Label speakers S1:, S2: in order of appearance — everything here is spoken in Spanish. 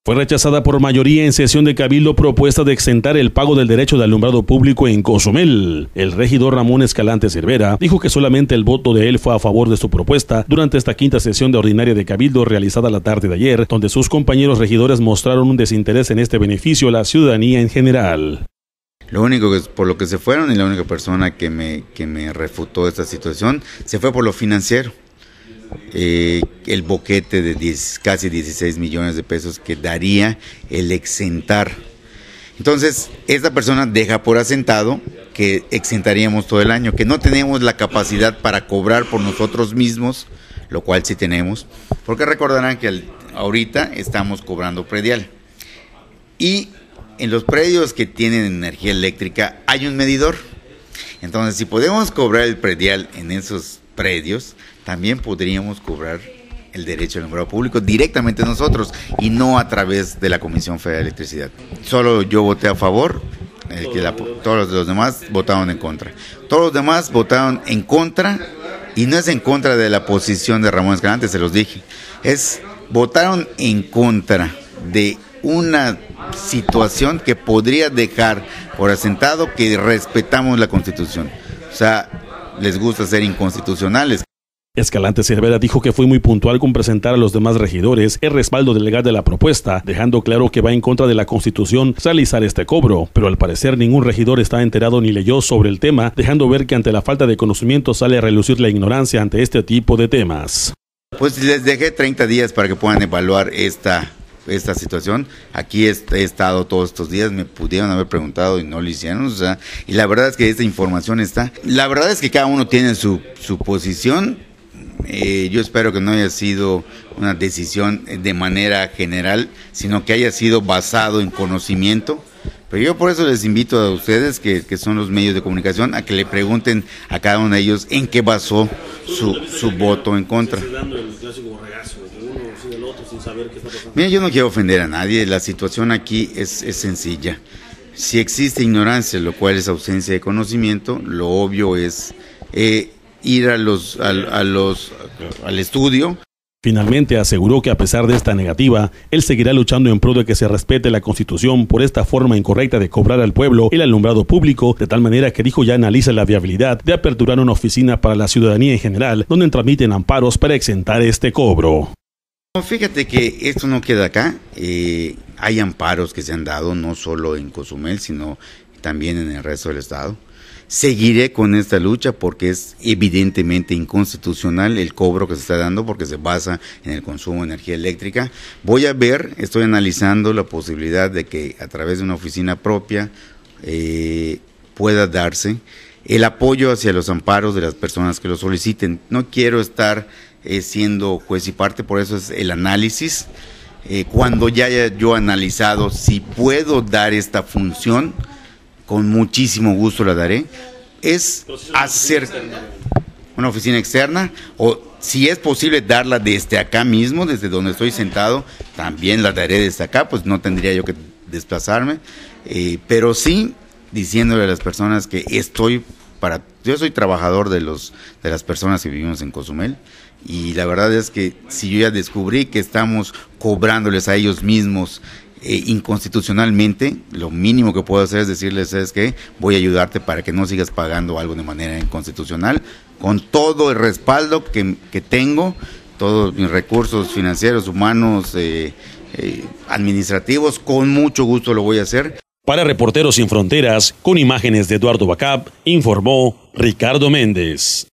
S1: Fue rechazada por mayoría en sesión de Cabildo propuesta de exentar el pago del derecho de alumbrado público en Cozumel. El regidor Ramón Escalante Cervera dijo que solamente el voto de él fue a favor de su propuesta durante esta quinta sesión de ordinaria de Cabildo realizada la tarde de ayer, donde sus compañeros regidores mostraron un desinterés en este beneficio a la ciudadanía en general.
S2: Lo único que por lo que se fueron y la única persona que me refutó esta situación se fue por lo financiero. El boquete de casi 16 millones de pesos que daría el exentar. Entonces, esta persona deja por asentado que exentaríamos todo el año, que no tenemos la capacidad para cobrar por nosotros mismos, lo cual sí tenemos, porque recordarán que ahorita estamos cobrando predial. Y en los predios que tienen energía eléctrica hay un medidor. Entonces, si podemos cobrar el predial en esos predios, también podríamos cobrar el derecho al alumbrado público directamente nosotros y no a través de la Comisión Federal de Electricidad. Solo yo voté a favor, todos los demás votaron en contra. Todos los demás votaron en contra, y no es en contra de la posición de Ramón Escalante, se los dije, votaron en contra de una situación que podría dejar por asentado que respetamos la Constitución. O sea, les gusta ser inconstitucionales.
S1: Escalante Cervera dijo que fue muy puntual con presentar a los demás regidores el respaldo legal de la propuesta, dejando claro que va en contra de la Constitución realizar este cobro, pero al parecer ningún regidor está enterado ni leyó sobre el tema, dejando ver que ante la falta de conocimiento sale a relucir la ignorancia ante este tipo de temas.
S2: Pues les dejé 30 días para que puedan evaluar esta situación. Aquí he estado todos estos días, me pudieron haber preguntado y no lo hicieron, o sea, y la verdad es que esta información está. La verdad es que cada uno tiene su posición. Yo espero que no haya sido una decisión de manera general, sino que haya sido basado en conocimiento. Pero yo por eso les invito a ustedes, que son los medios de comunicación, a que le pregunten a cada uno de ellos en qué basó su voto en contra. Mira, yo no quiero ofender a nadie, la situación aquí es sencilla. Si existe ignorancia, lo cual es ausencia de conocimiento, lo obvio es ir al estudio.
S1: Finalmente aseguró que a pesar de esta negativa, él seguirá luchando en pro de que se respete la Constitución por esta forma incorrecta de cobrar al pueblo el alumbrado público, de tal manera que dijo ya analiza la viabilidad de aperturar una oficina para la ciudadanía en general, donde tramiten amparos para exentar este cobro.
S2: Fíjate que esto no queda acá, hay amparos que se han dado no solo en Cozumel, sino también en el resto del estado. Seguiré con esta lucha porque es evidentemente inconstitucional el cobro que se está dando, porque se basa en el consumo de energía eléctrica. Estoy analizando la posibilidad de que a través de una oficina propia pueda darse el apoyo hacia los amparos de las personas que lo soliciten. No quiero estar siendo juez y parte, por eso es el análisis. Cuando ya haya yo analizado si puedo dar esta función, con muchísimo gusto la daré. Es hacer una oficina externa, o si es posible darla desde acá mismo, desde donde estoy sentado, también la daré desde acá, pues no tendría yo que desplazarme, pero sí diciéndole a las personas que yo soy trabajador de las personas que vivimos en Cozumel, y la verdad es que si yo ya descubrí que estamos cobrándoles a ellos mismos inconstitucionalmente, lo mínimo que puedo hacer es decirles, ¿sabes qué? Voy a ayudarte para que no sigas pagando algo de manera inconstitucional, con todo el respaldo que tengo, todos mis recursos financieros, humanos, administrativos, con mucho gusto lo voy a hacer.
S1: Para Reporteros Sin Fronteras, con imágenes de Eduardo Bacab, informó Ricardo Méndez.